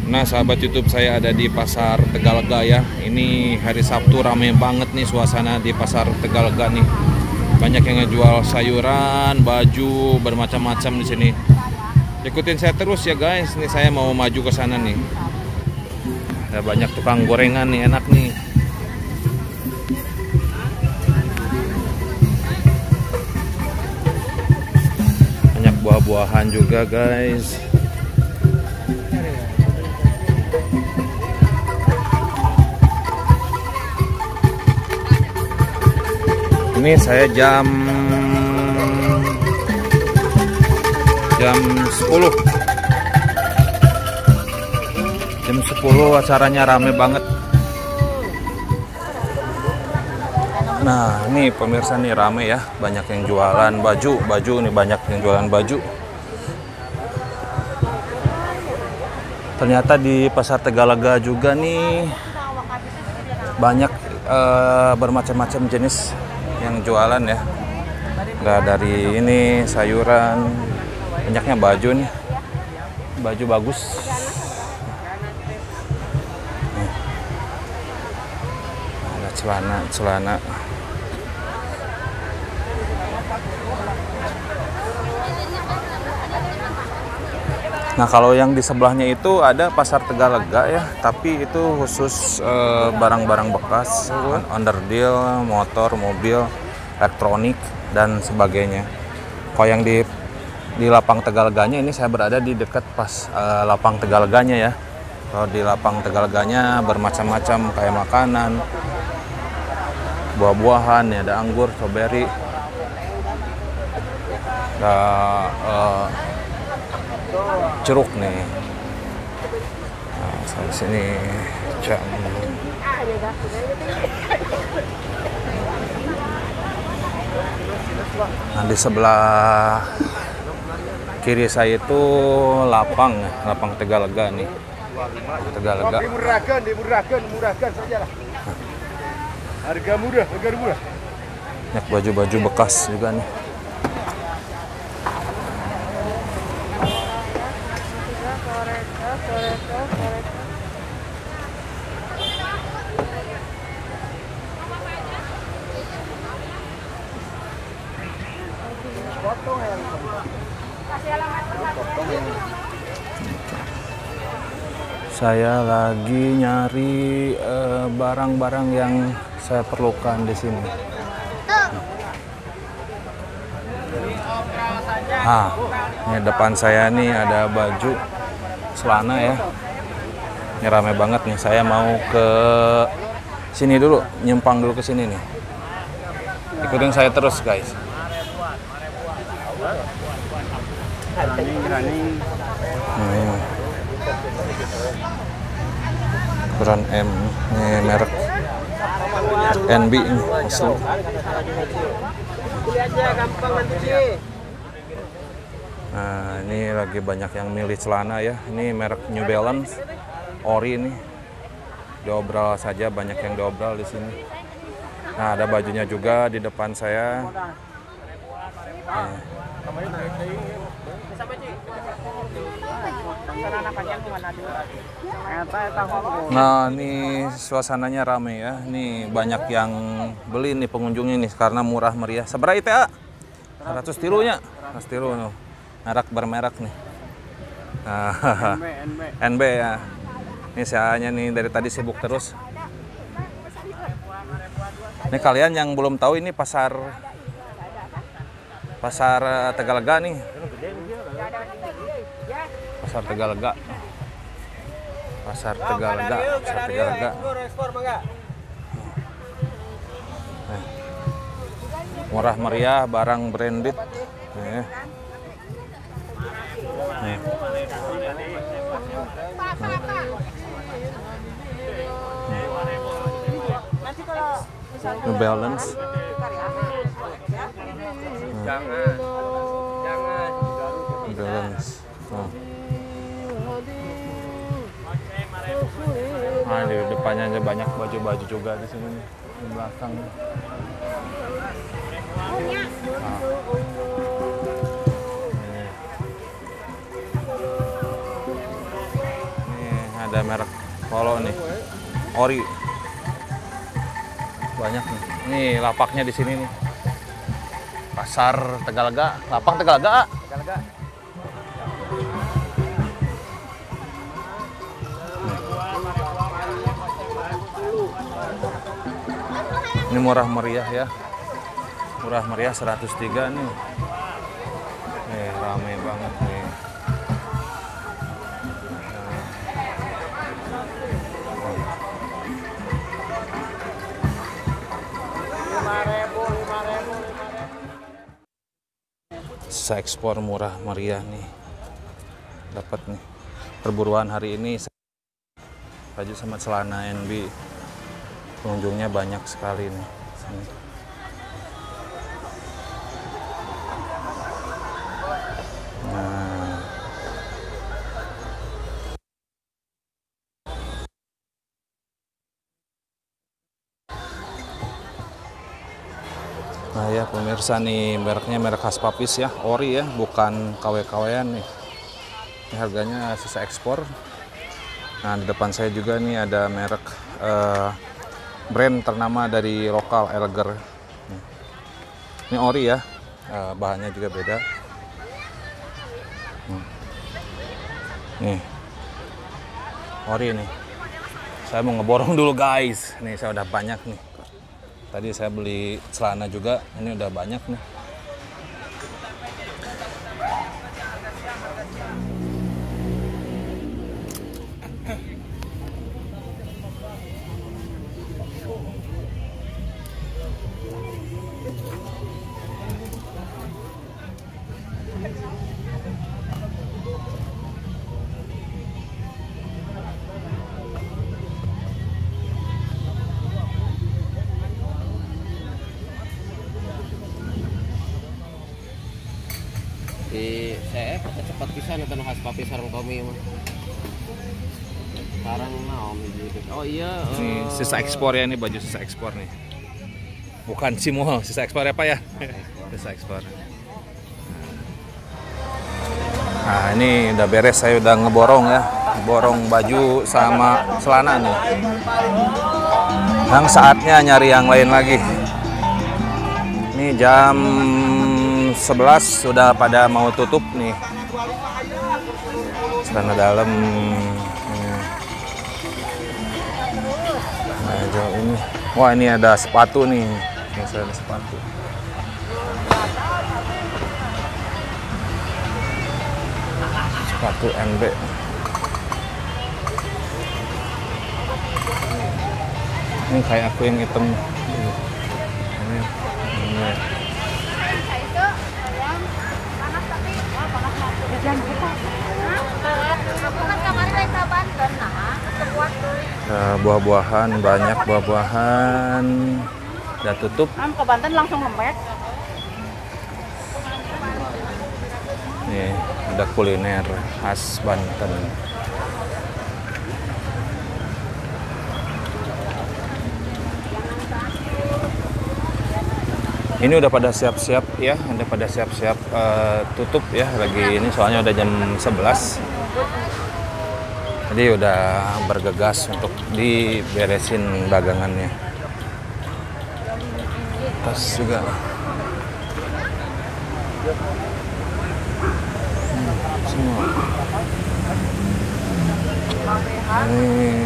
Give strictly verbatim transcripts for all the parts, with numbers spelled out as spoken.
Nah sahabat YouTube, saya ada di Pasar Tegalega ya. Ini hari Sabtu ramai banget nih suasana di Pasar Tegalega nih. Banyak yang ngejual sayuran, baju, bermacam-macam di sini. Ikutin saya terus ya guys. Nih saya mau maju ke sana nih. Ada banyak tukang gorengan nih, enak nih. Banyak buah-buahan juga guys. Ini saya jam jam sepuluh. Jam sepuluh acaranya rame banget. Nah, ini pemirsa nih rame ya, banyak yang jualan baju, baju nih banyak yang jualan baju. Ternyata di Pasar Tegalega juga nih banyak uh, bermacam-macam jenis yang jualan ya. Nggak dari ini sayuran, banyaknya baju nih, baju bagus. Nih. Ada celana, celana. Nah kalau yang di sebelahnya itu ada Pasar Tegalega ya, tapi itu khusus barang-barang eh, bekas, onderdil, motor, mobil, elektronik dan sebagainya. Kalau yang di di Lapang Tegaleganya ini saya berada di dekat pas eh, Lapang Tegaleganya ya. Kalau di Lapang Tegaleganya bermacam-macam kayak makanan, buah-buahan ya, ada anggur, strawberry, ada eh, jeruk nih. Nah, sampai sini jam. Nah, di sebelah kiri saya itu lapang, lapang Tegalega nih. Tegalega. Dimurahkan, dimurahkan, murahkan sajalah. Harga murah, harga murah. Banyak baju-baju bekas juga nih. Saya lagi nyari barang-barang uh, yang saya perlukan di sini. Ah, ini depan saya nih ada baju celana ya. Ini rame banget nih. Saya mau ke sini dulu, nyimpang dulu ke sini nih. Ikutin saya terus guys. Hmm. Ukuran M, ini merek N B ini asli. Nah ini lagi banyak yang milih celana ya. Ini merek New Balance, ori ini. Diobral saja, banyak yang diobral di sini. Nah ada bajunya juga di depan saya. Nah. Nah ini suasananya rame ya. Ini banyak yang beli nih pengunjungnya nih karena murah meriah. Seberapa itu ya? seratus tilunya. seratus tilu nih. Merek bermerek nih. Nah, N B ya. Ini saya nih dari tadi sibuk terus. Ini kalian yang belum tahu ini pasar Pasar Tegalega nih. Pasar Tegalega. Pasar Tegalega, Pasar Tegalega. Nah. Murah meriah, barang branded. Nih. Nih. New Balance. Jangan, jangan. New Balance. Oh. Nah, di depannya aja banyak baju-baju juga di sini nih, di belakang. Nah. Ini ada merek Polo nih, ori. Banyak nih. Nih lapaknya di sini nih. Pasar Tegalega, lapang Tegalega. Tegalega. Ini murah meriah ya. Murah meriah seratus tiga nih. Nih ramai banget nih. Sisa ekspor murah meriah nih, dapat nih perburuan hari ini baju sama celana N B, pengunjungnya banyak sekali nih sini. Nah, Nah ya pemirsa nih, mereknya merek khas Papis ya, ori ya, bukan K W K W-an nih. Ini harganya sisa ekspor. Nah di depan saya juga nih ada merek eh, brand ternama dari lokal, Elger. Ini ori ya, eh, bahannya juga beda. Nih, ori nih. Saya mau ngeborong dulu guys. Nih saya udah banyak nih. Tadi saya beli celana juga, ini udah banyak nih. Di saya cepat pisan eta khas Papis sareng Tommy mah. Sekarang naon gitu. Oh iya. Ini uh, sisa ekspor ya, ini baju sisa ekspor nih. Bukan Cimo, sisa ekspor apa ya? Sisa ekspor. Nah ini udah beres, saya udah ngeborong ya, borong baju sama celana nih. Yang saatnya nyari yang lain lagi. Ini jam sebelas sudah pada mau tutup nih. Celana dalam. Nah, jauh ini. Wah, ini ada sepatu nih. Ini ada sepatu. Sepatu N B. Ini kayak aku yang hitam. Ini. Ini. Nah, buah-buahan banyak, buah-buahan udah tutup. Ke Banten langsung lembek. Nih ada kuliner khas Banten. Ini udah pada siap-siap ya, udah pada siap-siap uh, tutup ya lagi ini, soalnya udah jam sebelas. Jadi udah bergegas untuk diberesin dagangannya. Tas juga. Hmm, semua. Ini.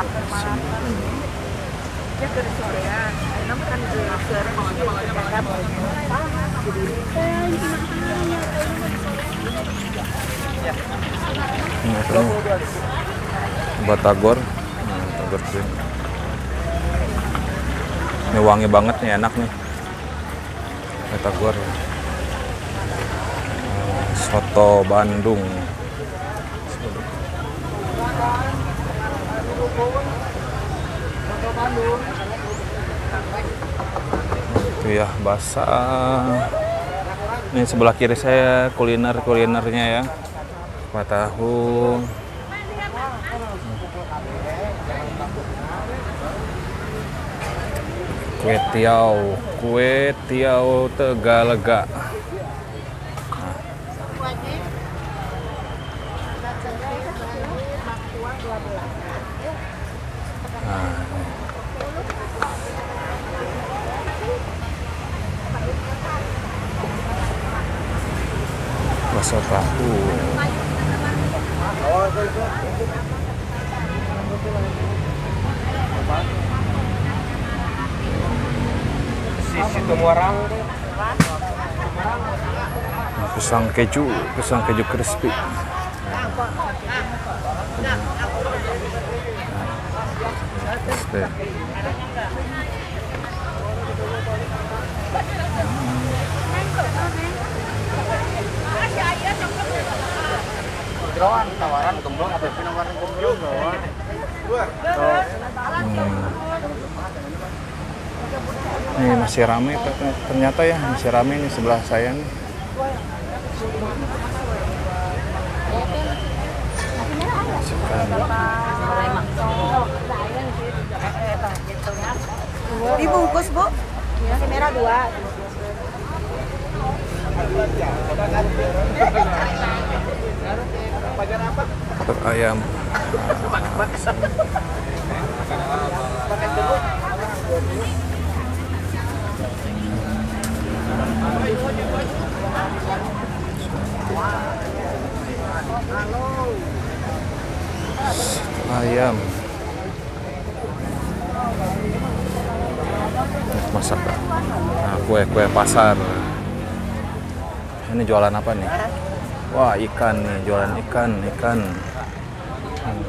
Batagor, nah, Batagor cream. Ini wangi banget nih, enak nih. Batagor. Soto Bandung. Itu ya, basah. Ini sebelah kiri saya kuliner-kulinernya ya. Kuah tahu. Kue tiaw, kue tiaw Tegalega. Nah. Nah, bakso tahu. Situ Muarang. Nah, pisang keju, pisang keju crispy. Oke. Jeroan tawaran gemblong apa sih nawarin gemblong doang. Hmm. Nih masih ramai ternyata ya, masih ramai nih sebelah saya nih. Dibungkus, Bu. Nasi merah dua. Telur ayam. Ayam. Masak. Nah, kue-kue pasar. Ini jualan apa nih? Wah, ikan nih, jualan ikan, ikan. Hmm.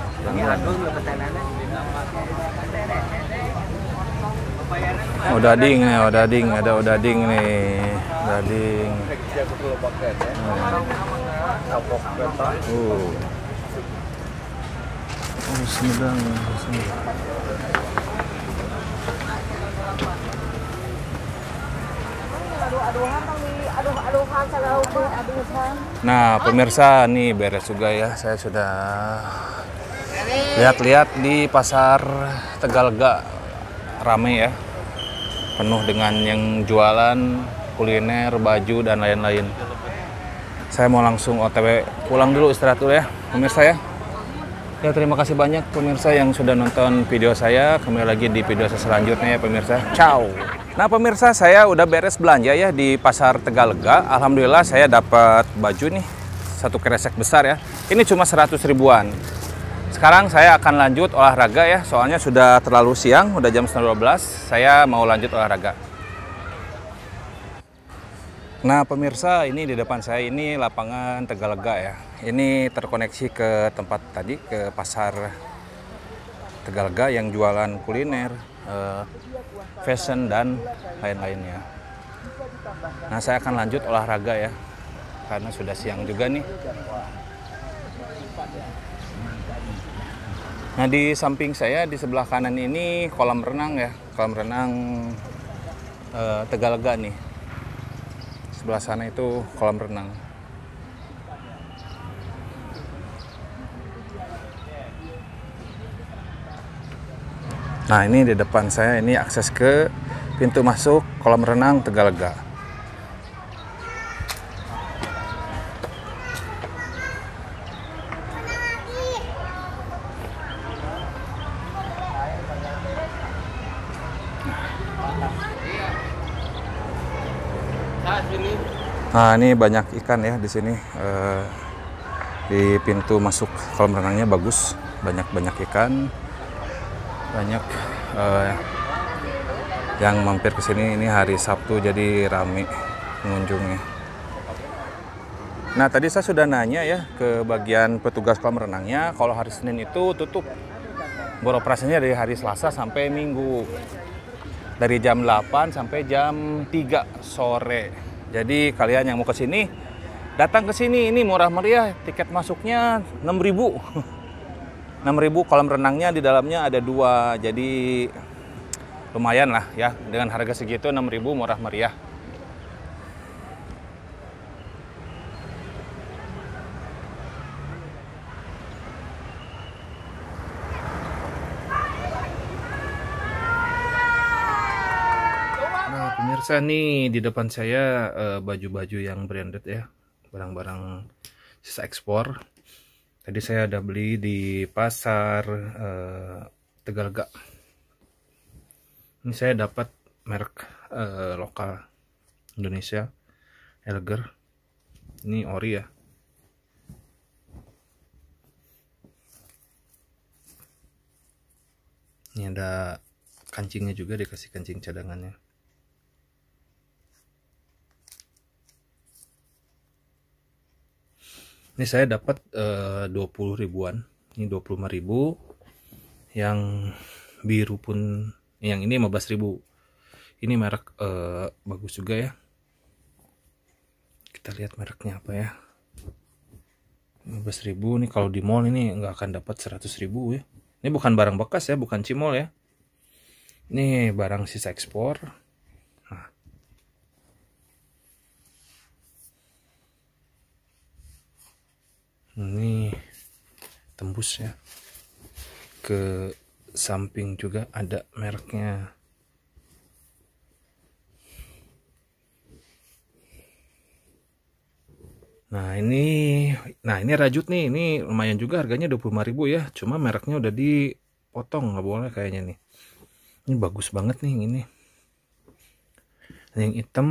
Oh, dading nih, oh dading, ada oh dading nih, dading. Uh. Oh, Sumedang, Sumedang. Nah, pemirsa, nih beres juga ya. Saya sudah lihat-lihat di pasar Tegalega, rame ya, penuh dengan yang jualan kuliner, baju dan lain-lain. Saya mau langsung O T W pulang dulu, istirahat dulu ya, pemirsa ya. Ya, terima kasih banyak pemirsa yang sudah nonton video saya. Kembali lagi di video saya selanjutnya ya pemirsa. Ciao. Nah pemirsa, saya udah beres belanja ya di pasar Tegalega. Alhamdulillah saya dapat baju nih, satu kresek besar ya. Ini cuma seratus ribuan. Sekarang saya akan lanjut olahraga ya, soalnya sudah terlalu siang, udah jam setengah dua belas. Saya mau lanjut olahraga. Nah pemirsa, ini di depan saya ini lapangan Tegalega ya. Ini terkoneksi ke tempat tadi, ke pasar Tegalega yang jualan kuliner, eh, fashion dan lain-lainnya. Nah saya akan lanjut olahraga ya, karena sudah siang juga nih. Nah di samping saya di sebelah kanan ini kolam renang ya, kolam renang eh, Tegalega nih. Sebelah sana itu kolam renang. Nah ini di depan saya ini akses ke pintu masuk kolam renang Tegalega. Nah ini banyak ikan ya di sini, eh, di pintu masuk kolam renangnya bagus, banyak-banyak ikan, banyak eh, yang mampir ke sini. Ini hari Sabtu jadi rame pengunjungnya. Nah tadi saya sudah nanya ya ke bagian petugas kolam renangnya, kalau hari Senin itu tutup, beroperasinya dari hari Selasa sampai Minggu, dari jam delapan sampai jam tiga sore. Jadi kalian yang mau ke sini, datang ke sini, ini murah meriah, tiket masuknya enam ribu. enam ribu, kolam renangnya di dalamnya ada dua, jadi lumayan lah ya, dengan harga segitu enam ribu murah meriah. Nah pemirsa nih di depan saya baju-baju uh, yang branded ya, barang-barang sisa ekspor. Tadi saya ada beli di pasar eh, Tegalega. Ini saya dapat merek eh, lokal Indonesia, Elger. Ini ori ya. Ini ada kancingnya juga, dikasih kancing cadangannya. Ini saya dapat eh, dua puluh ribuan. Ini dua puluh lima ribu. Yang biru pun, yang ini lima belas ribu. Ini merek eh, bagus juga ya. Kita lihat mereknya apa ya. lima belas ribu nih, kalau di mall ini nggak akan dapat seratus ribu ya. Ini bukan barang bekas ya, bukan cimol ya. Ini barang sisa ekspor. Nah. Ini tembus ya. Ke samping juga ada mereknya. Nah ini, nah ini rajut nih, ini lumayan juga harganya dua puluh lima ribu ya. Cuma mereknya udah dipotong, nggak boleh kayaknya nih. Ini bagus banget nih ini. Yang hitam,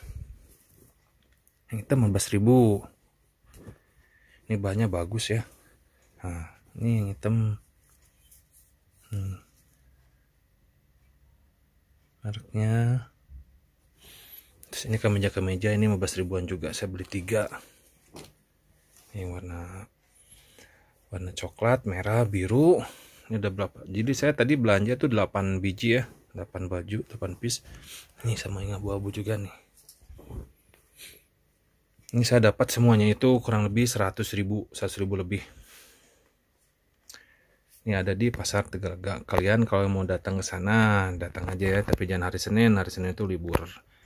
yang hitam lima belas ribu. Ini bahannya bagus ya. Nah ini yang hitam. Hmm. Mereknya. Terus ini kemeja-kemeja ini lima belas ribuan juga. Saya beli tiga. Ini warna warna coklat, merah, biru. Ini udah berapa? Jadi saya tadi belanja tuh delapan biji ya, delapan baju, delapan piece. Ini sama yang abu-abu juga nih. Ini saya dapat semuanya itu kurang lebih seratus ribu, seratus ribu lebih. Ini ada di pasar Tegalega. Kalian kalau mau datang ke sana, datang aja ya, tapi jangan hari Senin, hari Senin itu libur.